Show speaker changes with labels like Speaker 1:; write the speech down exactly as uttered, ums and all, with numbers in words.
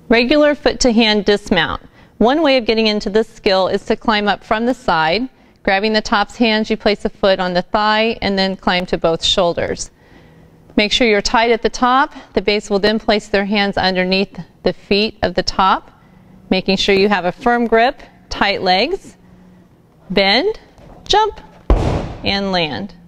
Speaker 1: Regular foot to hand dismount. One way of getting into this skill is to climb up from the side. Grabbing the top's hands, you place a foot on the thigh and then climb to both shoulders. Make sure you're tight at the top. The base will then place their hands underneath the feet of the top, making sure you have a firm grip, tight legs, bend, jump, and land.